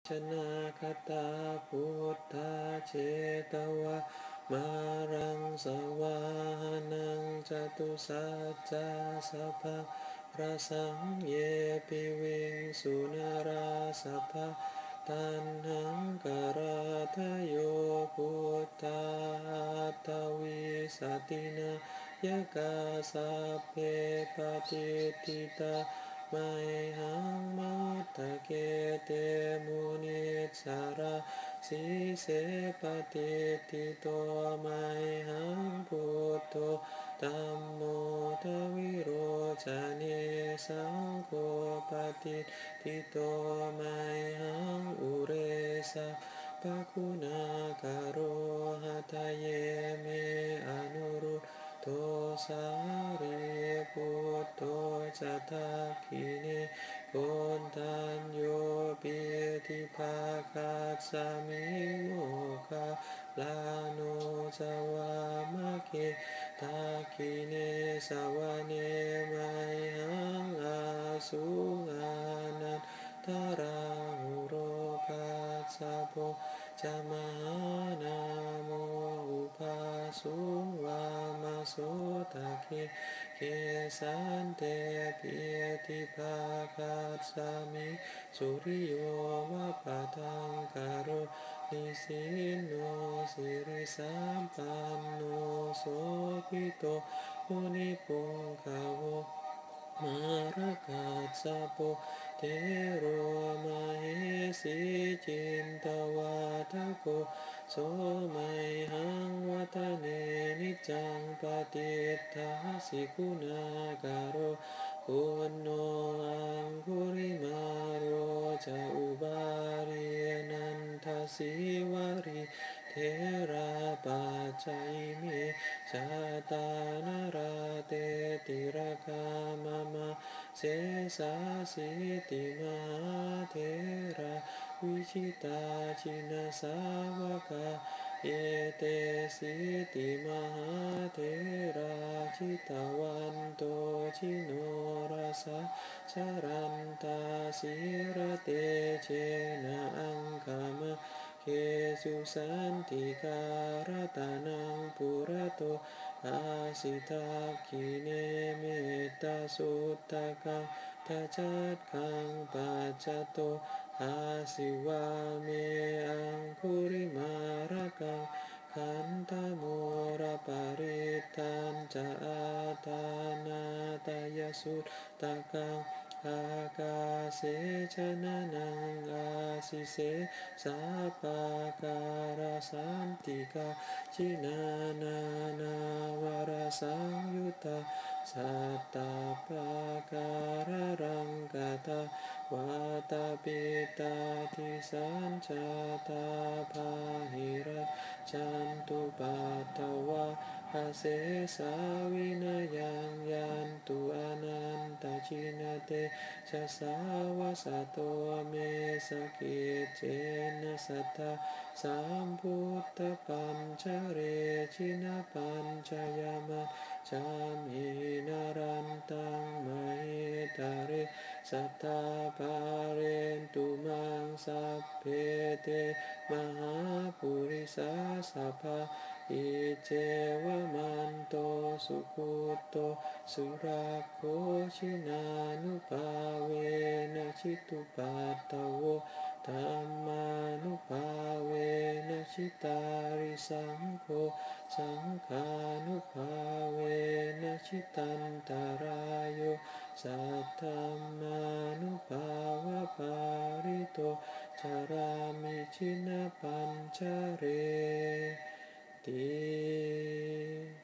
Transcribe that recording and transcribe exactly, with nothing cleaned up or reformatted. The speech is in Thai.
นาคตาพุทธาเจตวะมารังสวานังจตุสัจจะสัพพะระสังเยปิวิงสุนราสัพพะตันหังกราทโยพุทธาตวิสัตินายกาสัพเพปฏิทิตาไมหังมัตตะเกเตมุนิสาราสีเสปฏิทิโตไมหังพุทโธธัมโมทวิโรจเนสังโฆปฏิทิโตไมหังอุเรสะภะคุณากโรหะทะเยเมอนุรุตโตสารีพุทโธจัตถาคิเนโกนทัญโยปิติภาคัสสมิโมคาลาโนจาวามะเกทาคิเนสวะเนมัยหังอาสุอานันทราหุโรกัสสะโพจามหานาโมอุปาสุวามโสตะเคเกสันเตปิติภาคัสสมิสุริโยวะปะทังกโรนิสินโนสิริสัมปันโนโสภิโตมุนิปุงคาวะมาระกัสสะโพเทโรมเหสีจินตวาทโกโสมัยหังวัฏเนนิจังปฏิทาสิกุณากโรปุณโนอังคุริมาโรจะอุบาลีนันทสิวาริเทระปัจจัยเมชาตานาราเตติระกามะมะเสสาสิติมหาเทระวิชิตาชินาสาวกาเอเตสิติมหาเทราชิตวันโตชิโนราสะชารันตาสิระเตเชนะอังคามะเกสุสันติการตานังปุระโตอาสิตาคิเนเมตตาสุตตะกังทัจจัตขังปัจจโตอาสิวาเมอังคุริมาระกังขันธโมระปาริตันจะอาตานาตายสุตตะกังอากาเสชนะนังอาสิเสสาปาการาสันติกาชินานานาวรสังยุตตาสัตตาปาการะรังกตาวาตาปิตาทิสัญชาตาภาหิระจันตุปัตตวะอาเสสาวินายังยันตุอนันตชินเตชะสาวะสะโตเมสกิจเจนะสัทธาสัมพุทธปัญจเรชินะปัญจยามัจจามินารันตังมหิตาเรสัทธาภาเรนตุมังสัพเพเตมหาปุริสาสัพพะอิเจวะมันโตสุขุโตสุราโคชินานุภาเวนะชิตุปัตตโวธัมมานุภาเวนะชิตาริสังโฆสังฆานุภาเวนะชิตันตรายโยสัทธัมมานุภาวะปาริโตจารามิชินะปัญจเรติ